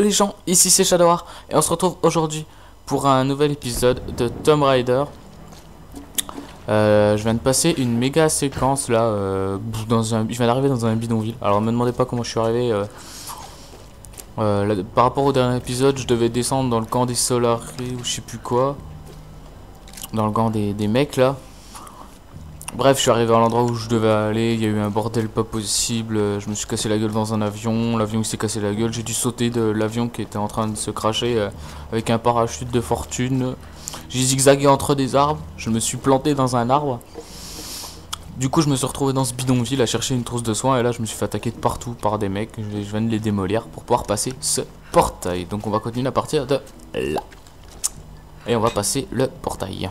les gens, ici c'est Shadowar et on se retrouve aujourd'hui pour un nouvel épisode de Tomb Raider. Je viens de passer une méga séquence là, je viens d'arriver dans un bidonville. Alors me demandez pas comment je suis arrivé. Là, par rapport au dernier épisode, je devais descendre dans le camp des Solaris ou je sais plus quoi. Dans le camp des mecs là. Bref, je suis arrivé à l'endroit où je devais aller, il y a eu un bordel pas possible, je me suis cassé la gueule dans un avion, l'avion il s'est cassé la gueule, j'ai dû sauter de l'avion qui était en train de se cracher avec un parachute de fortune. J'ai zigzagué entre des arbres, je me suis planté dans un arbre. Du coup je me suis retrouvé dans ce bidonville à chercher une trousse de soins et là je me suis fait attaquer de partout par des mecs, je viens de les démolir pour pouvoir passer ce portail. Donc on va continuer à partir de là. Et on va passer le portail.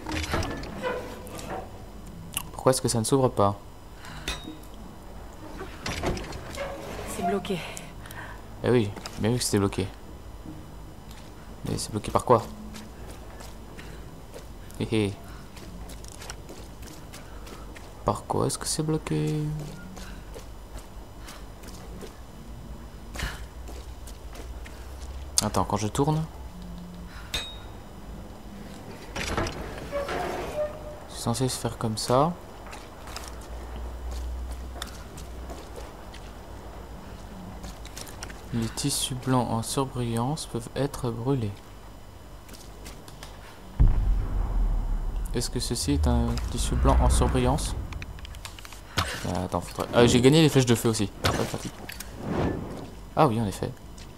Pourquoi est-ce que ça ne s'ouvre pas? C'est bloqué. Eh oui, bien vu que c'était bloqué. Mais c'est bloqué par quoi? Hé hé. Par quoi est-ce que c'est bloqué? Attends, quand je tourne. C'est censé se faire comme ça. Les tissus blancs en surbrillance peuvent être brûlés. Est-ce que ceci est un tissu blanc en surbrillance? Attends, faudrait... Ah, j'ai gagné les flèches de feu aussi. Ah oui, en effet.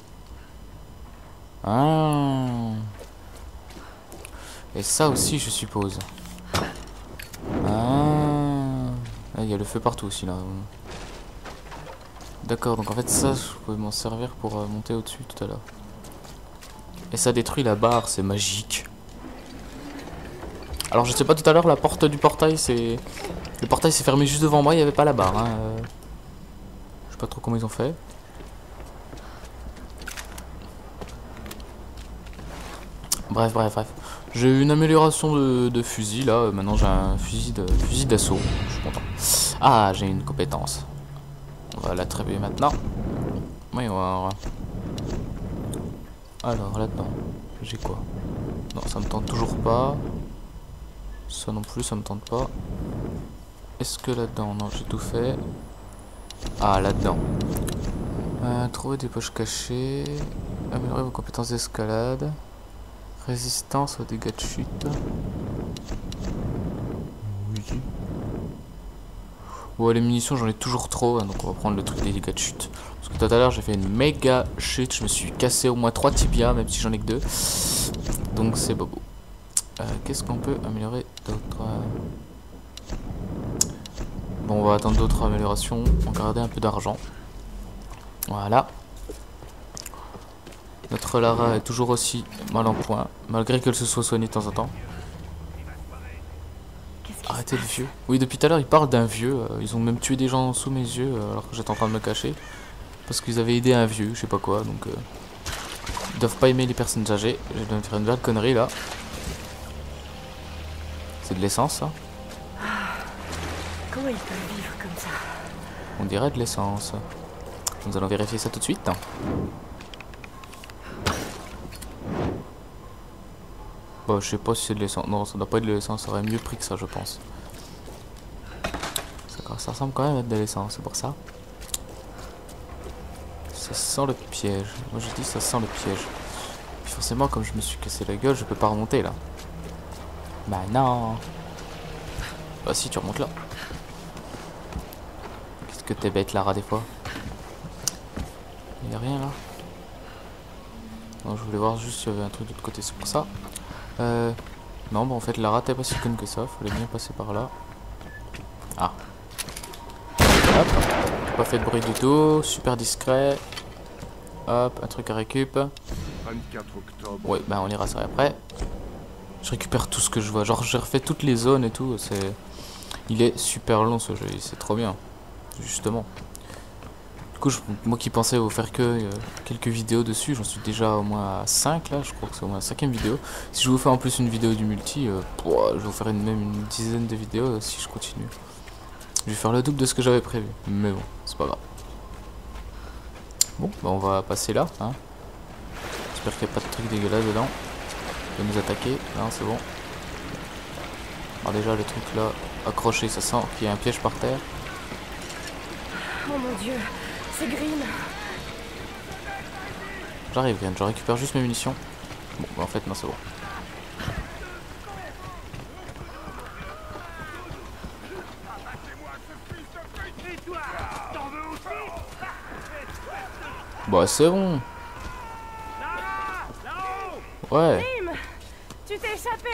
Ah. Et ça aussi, je suppose. Ah. Il y a le feu partout aussi, là. D'accord, donc en fait ça, je pouvais m'en servir pour monter au-dessus tout à l'heure. Et ça détruit la barre, c'est magique. Alors je sais pas, tout à l'heure la porte du portail, c'est... Le portail s'est fermé juste devant moi, il n'y avait pas la barre. Hein. Je sais pas trop comment ils ont fait. Bref. J'ai eu une amélioration de fusil là, maintenant j'ai un fusil d'assaut, je suis content. Ah, j'ai une compétence. On va l'attribuer maintenant. Voyons voir. Alors là-dedans, j'ai quoi? Non, ça me tente toujours pas. Ça non plus, ça me tente pas. Est-ce que là-dedans? Non, j'ai tout fait. Ah, là-dedans. Trouver des poches cachées. Améliorer vos compétences d'escalade. Résistance aux dégâts de chute. Oui. Ouais, les munitions, j'en ai toujours trop, hein, donc on va prendre le truc des dégâts de chute. Parce que tout à l'heure, j'ai fait une méga chute. Je me suis cassé au moins 3 tibias, même si j'en ai que 2. Donc c'est bobo. Qu'est-ce qu'on peut améliorer d'autre? Bon, on va attendre d'autres améliorations. On va garder un peu d'argent. Voilà. Notre Lara est toujours aussi mal en point, malgré qu'elle se soit soignée de temps en temps. Arrêtez le vieux. Oui, depuis tout à l'heure, ils parlent d'un vieux. Ils ont même tué des gens sous mes yeux alors que j'étais en train de me cacher. Parce qu'ils avaient aidé un vieux, je sais pas quoi. Donc, ils doivent pas aimer les personnes âgées. Je dois me faire une belle connerie là. C'est de l'essence, ça? Comment ils peuvent vivre comme ça? On dirait de l'essence. Nous allons vérifier ça tout de suite. Bah, je sais pas si c'est de l'essence. Non, ça doit pas être de l'essence. Ça aurait mieux pris que ça, je pense. Ça ressemble quand même à de l'essence, c'est pour ça. Ça sent le piège. Moi, je dis ça sent le piège. Puis forcément, comme je me suis cassé la gueule, je peux pas remonter là. Bah non. Bah si, tu remontes là. Qu'est-ce que t'es bête, Lara, des fois. Y'a rien là. Non, je voulais voir juste s'il y avait un truc de l'autre côté, c'est pour ça. Non, bah en fait, Lara, t'es pas si conne que ça. Fallait bien passer par là. Ah. Hop. Pas fait de bruit du tout. Super discret. Hop, un truc à récup. 24 octobre. Ouais, bah on ira ça après. Je récupère tout ce que je vois. Genre, j'ai refait toutes les zones et tout. Il est super long ce jeu. C'est trop bien. Justement. Du coup, moi qui pensais vous faire que quelques vidéos dessus, j'en suis déjà au moins à 5 là. Je crois que c'est au moins la 5e vidéo. Si je vous fais en plus une vidéo du multi, je vais vous faire même une dizaine de vidéos si je continue. Je vais faire le double de ce que j'avais prévu. Mais bon, c'est pas grave. Bon, bah on va passer là. Hein. J'espère qu'il n'y a pas de trucs dégueulasses dedans. Il va nous attaquer. Non, c'est bon. Alors déjà, le truc là, accroché, ça sent qu'il y a un piège par terre. Oh mon dieu, c'est Green. J'arrive, Green, je récupère juste mes munitions. Bon, bah, en fait, non, c'est bon. Bah, c'est bon. Ouais. Grim, tu t'es échappé.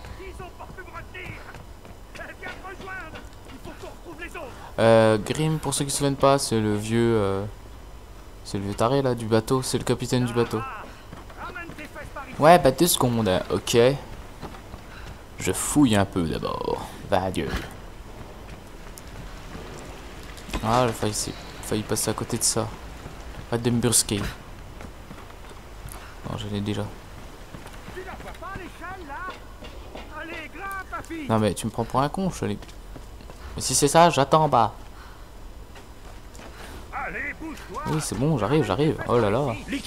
Grim, pour ceux qui se souviennent pas, c'est le vieux... c'est le vieux taré là du bateau, c'est le capitaine du bateau. Ouais, bah 2 secondes, ok. Je fouille un peu d'abord. Va adieu. Ah, j'ai failli passer à côté de ça. Pas de me brusquer. Non, je l'ai déjà. Non mais tu me prends pour un con, je l'ai. Mais si c'est ça, j'attends en bas. Oui, c'est bon, j'arrive. Oh là là.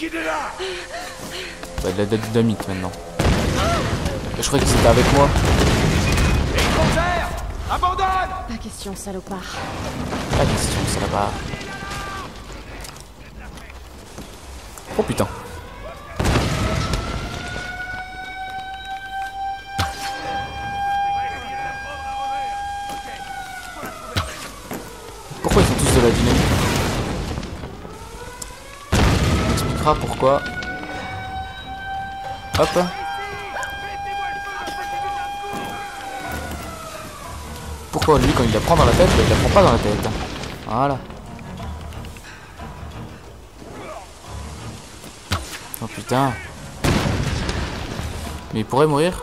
Bah, de la dynamite maintenant. Et je croyais que c'était avec moi. Abandonne! Pas question, salopard. Pas question, ça là-bas. Oh putain. Pourquoi ils font tous de la dynamite? On expliquera pourquoi. Hop. Pourquoi lui quand il la prend dans la tête, il la prend pas dans la tête. Voilà. Oh putain. Mais il pourrait mourir.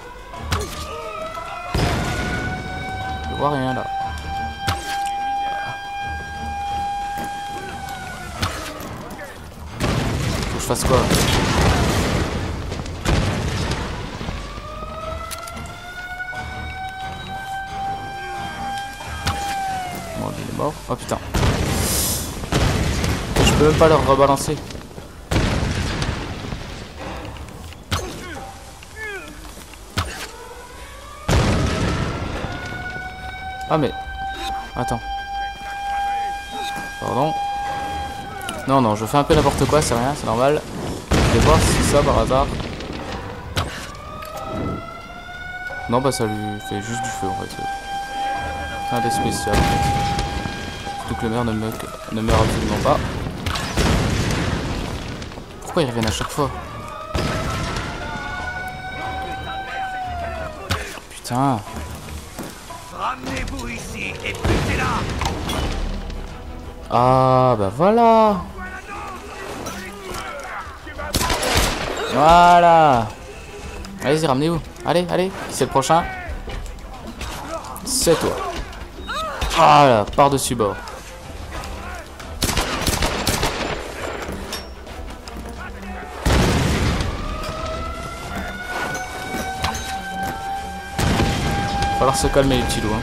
Je vois rien là. Faut que je fasse quoi? Bon, il est mort. Oh putain. Je peux même pas leur rebalancer. Ah mais... Attends. Pardon. Non, je fais un peu n'importe quoi, c'est rien, c'est normal. Je vais voir si ça par hasard. Non bah ça lui fait juste du feu en fait. Rien de spécial. Surtout que le maire ne meurt absolument pas. Pourquoi ils reviennent à chaque fois? Putain. Ramenez-vous ici et butez-la! Ah bah voilà. Voilà. Allez-y, ramenez-vous. Allez, qui c'est le prochain? C'est toi. Voilà, par-dessus bord. Va falloir se calmer les petits loups.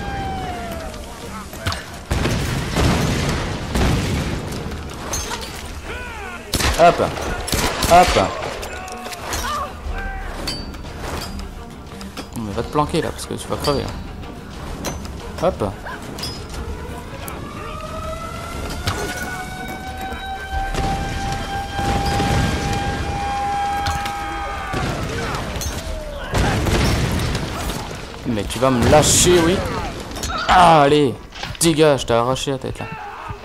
Hop. Mais va te planquer là parce que tu vas crever. Hop. Mais tu vas me lâcher, oui. Ah, allez, dégage, t'as arraché la tête là.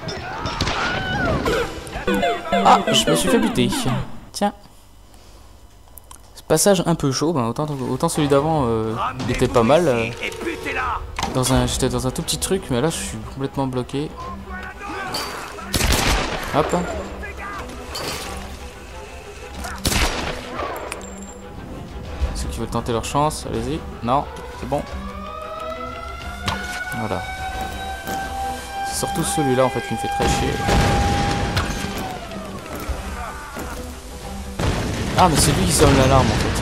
Ah, je me suis fait buter. Tiens. Ce passage un peu chaud, ben, autant celui d'avant, il était pas mal. J'étais dans un tout petit truc, mais là je suis complètement bloqué. Hop. Ceux qui veulent tenter leur chance, allez-y. Non, c'est bon. Voilà. C'est surtout celui-là en fait qui me fait très chier. Ah mais c'est lui qui sonne l'alarme en fait.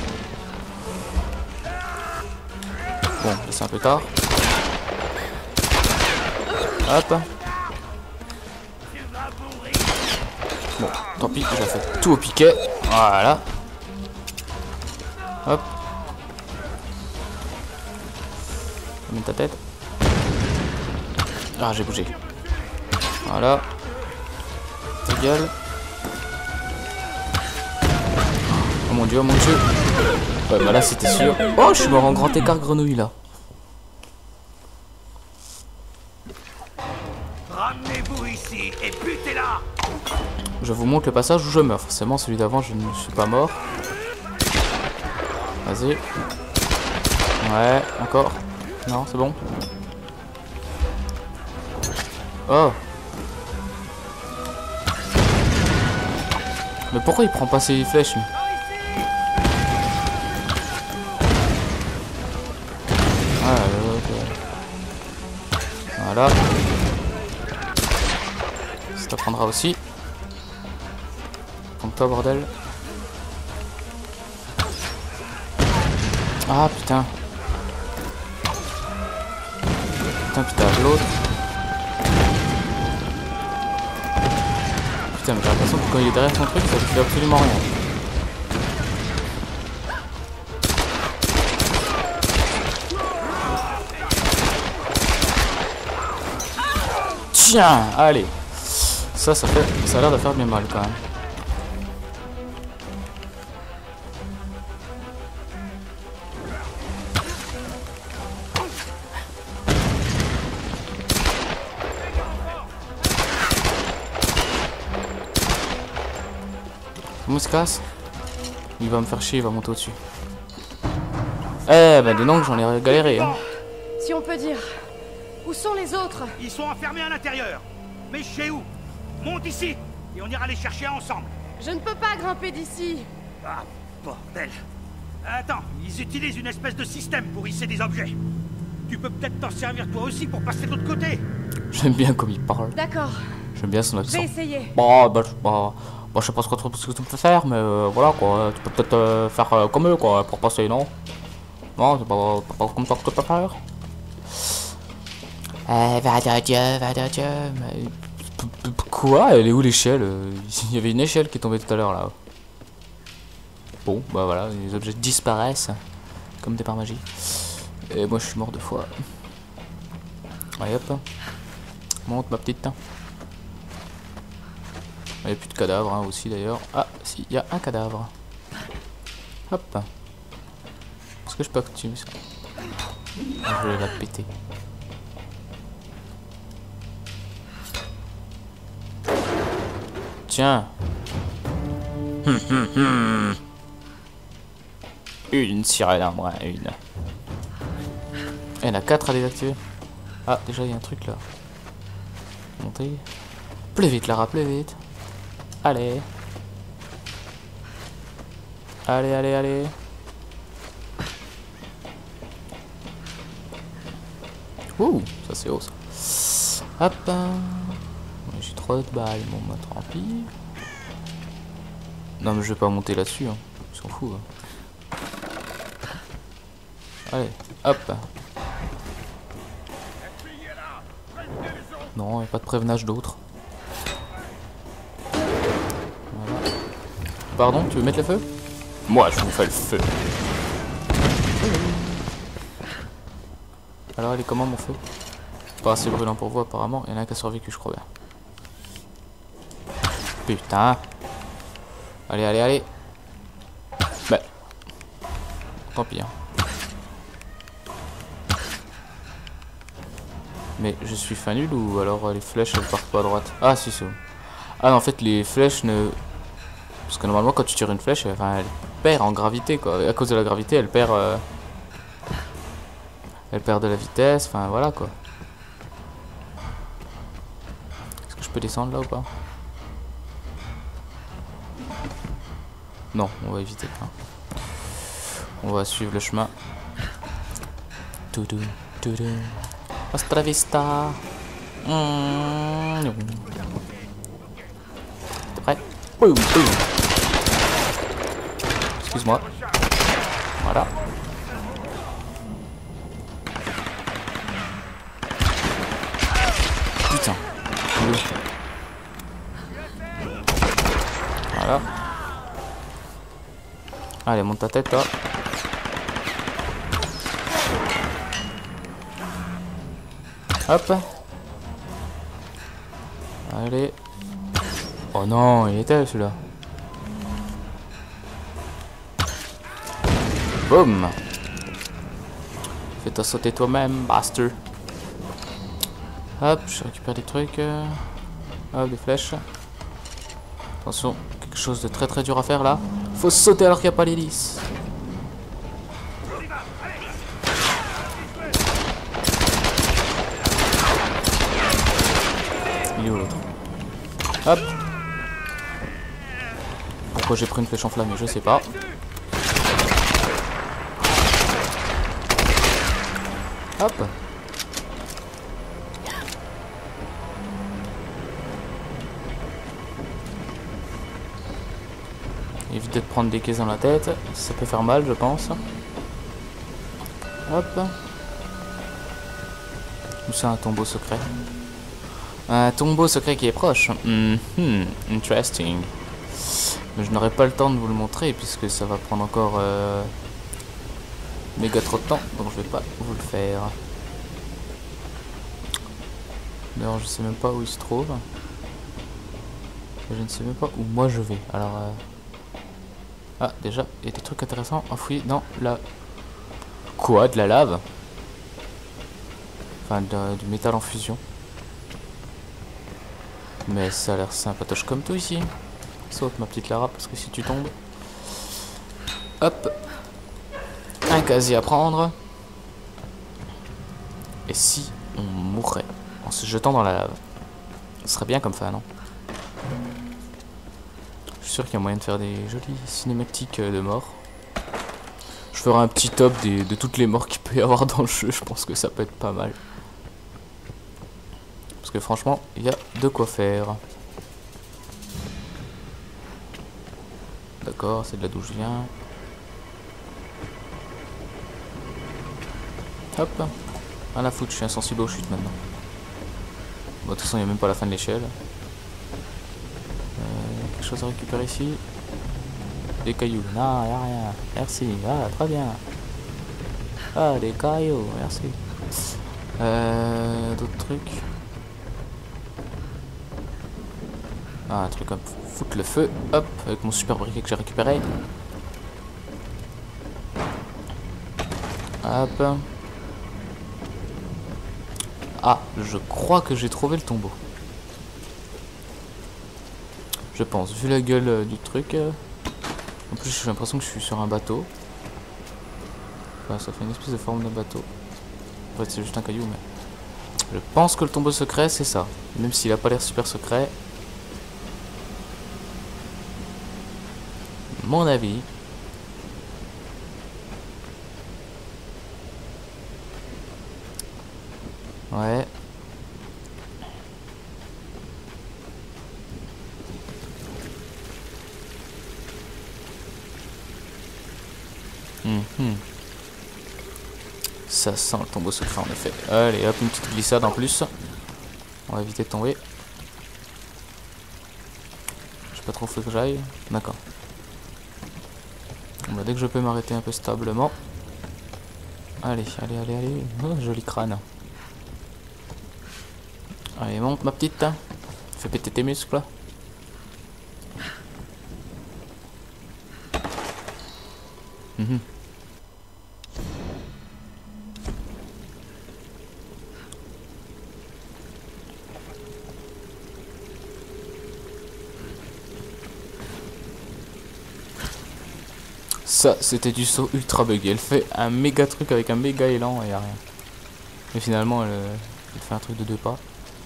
Bon, là c'est un peu tard. Hop. Bon, tant pis, j'ai fait tout au piquet. Voilà. Hop. Mets ta tête. Ah, j'ai bougé. Voilà. Ta gueule. Oh mon dieu, oh mon dieu. Ouais, bah là c'était sûr. Oh, je suis mort en grand écart grenouille là. Ramenez-vous ici et butez-la. Je vous montre le passage où je meurs. Forcément, celui d'avant, je ne suis pas mort. Vas-y. Ouais, encore. Non, c'est bon. Oh. Mais pourquoi il prend pas ses flèches lui? Ah, ok. Voilà. Ça te prendra aussi. Prends-toi, bordel. Ah, putain. Putain, l'autre. Putain, mais j'ai l'impression que quand il est derrière son truc, ça lui fait absolument rien. Tiens, allez. Ça a l'air de faire bien mal quand même. Comment il se casse? Il va me faire chier, il va monter au-dessus. Eh ben dis donc, j'en ai galéré. Hein. Si on peut dire. Où sont les autres? Ils sont enfermés à l'intérieur. Mais chez où? Monte ici et on ira les chercher ensemble. Je ne peux pas grimper d'ici. Ah, bordel. Attends, ils utilisent une espèce de système pour hisser des objets. Tu peux peut-être t'en servir toi aussi pour passer de l'autre côté. J'aime bien comme il parle. D'accord. J'aime bien son Je accent. vais essayer. Bah, je sais pas ce que tu peux faire, mais voilà quoi. Tu peux peut-être faire comme eux quoi, pour passer, non? Non, c'est pas comme ça que tu peux faire. Va de Dieu. Mais... Quoi? Elle est où l'échelle? Il y avait une échelle qui est tombée tout à l'heure là. Bon, bah voilà, les objets disparaissent comme des par magie. Et moi je suis mort 2 fois. Allez hop. Monte ma petite. Il n'y a plus de cadavres hein, aussi d'ailleurs. Ah, si, il y a un cadavre. Hop. Est-ce que je peux continuer ça? Je vais la péter. Tiens. Une sirène en moins, une. Il y en a 4 à désactiver. Ah, déjà il y a un truc là. Monter. Plus vite Lara, plus vite. Allez. Allez. Ouh, ça c'est haut ça. Hop. J'ai trop de balles, bon bah tant pis. Non mais je vais pas monter là-dessus, hein. Ils s'en foutent. Hein. Allez, hop. Non, il n'y a pas de prévenage d'autres. Voilà. Pardon, tu veux mettre le feu? Moi, je vous fais le feu. Alors, il est comment mon feu? Pas assez brûlant pour vous apparemment. Il y en a un qui a survécu, je crois bien. Putain. Allez. Bah. Tant pis. Hein. Mais je suis fin nul ou alors les flèches elles partent pas à droite? Ah si c'est bon. Ah non, en fait les flèches ne... Parce que normalement quand tu tires une flèche, elle perd en gravité quoi. À cause de la gravité elle perd... Elle perd de la vitesse, enfin voilà quoi. Est-ce que je peux descendre là ou pas? Non, on va éviter. Hein. On va suivre le chemin. Toudou. Hasta vista. T'es prêt? Excuse-moi. Voilà. Putain. Voilà. Allez, monte ta tête là. Hop. Allez. Oh non, il était celui-là. Boum. Fais-toi sauter toi-même, bastard. Hop, je récupère des trucs. Hop, des flèches. Attention, quelque chose de très très dur à faire là. Faut sauter alors qu'il n'y a pas l'hélice. Il est où l'autre? Hop. Pourquoi j'ai pris une flèche enflammée, je sais pas. Hop. Évitez de prendre des caisses dans la tête, ça peut faire mal je pense. Hop. Où c'est un tombeau secret? Un tombeau secret qui est proche. Interesting. Mais je n'aurai pas le temps de vous le montrer puisque ça va prendre encore méga trop de temps, donc je vais pas vous le faire. D'ailleurs je sais même pas où il se trouve. Et je ne sais même pas où moi je vais. Alors ah déjà il y a des trucs intéressants enfouis dans la... Quoi? De la lave? Enfin du métal en fusion. Mais ça a l'air sympatoche comme tout ici. Saute ma petite Lara parce que si tu tombes... Hop. Un casier à prendre. Et si on mourrait en se jetant dans la lave? Ce serait bien comme ça, non? Je suis sûr qu'il y a moyen de faire des jolies cinématiques de mort. Je ferai un petit top de toutes les morts qu'il peut y avoir dans le jeu. Je pense que ça peut être pas mal. Parce que franchement, il y a de quoi faire. D'accord, c'est de là d'où je viens. Hop. À la foutre, je suis insensible aux chutes maintenant. Bon, de toute façon, il n'y a même pas la fin de l'échelle. Quelque chose à récupérer ici. Des cailloux. Non, y a rien. Merci. Ah, très bien. Ah, des cailloux. Merci. D'autres trucs. Ah, un truc comme foutre le feu. Hop, avec mon super briquet que j'ai récupéré. Hop. Ah, je crois que j'ai trouvé le tombeau. Je pense, vu la gueule du truc. En plus, j'ai l'impression que je suis sur un bateau. Enfin, ça fait une espèce de forme de bateau. En fait, c'est juste un caillou, mais... Je pense que le tombeau secret, c'est ça. Même s'il a pas l'air super secret. Mon avis. Ouais. Ça sent le tombeau secret en effet. Allez hop, une petite glissade en plus. On va éviter de tomber. Je sais pas trop où faut que j'aille. D'accord. Bon, bah, dès que je peux m'arrêter un peu stablement. Allez, allez, allez, allez. Oh, joli crâne. Allez, monte ma petite. Fais péter tes muscles. Ça, c'était du saut ultra buggé. Elle fait un méga truc avec un méga élan et y a rien. Mais finalement, elle fait un truc de 2 pas.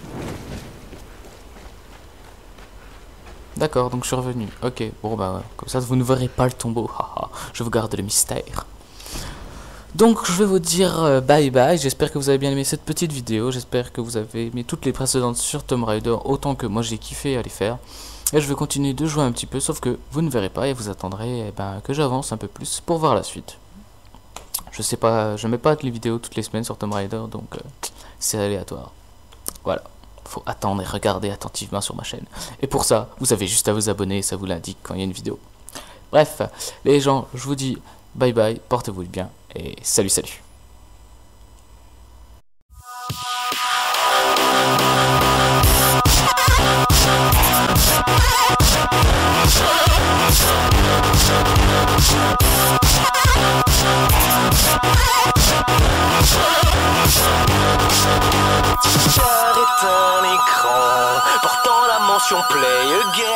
D'accord, donc je suis revenu. Ok, bon bah comme ça vous ne verrez pas le tombeau. Je vous garde le mystère. Donc je vais vous dire bye bye. J'espère que vous avez bien aimé cette petite vidéo. J'espère que vous avez aimé toutes les précédentes sur Tomb Raider autant que moi j'ai kiffé à les faire. Et je vais continuer de jouer un petit peu, sauf que vous ne verrez pas et vous attendrez que j'avance un peu plus pour voir la suite. Je sais pas, je mets pas les vidéos toutes les semaines sur Tomb Raider, donc c'est aléatoire. Voilà, faut attendre et regarder attentivement sur ma chaîne. Et pour ça, vous avez juste à vous abonner, ça vous l'indique quand il y a une vidéo. Bref, les gens, je vous dis bye bye, portez-vous bien et salut salut. écran, portant la mention Play Again.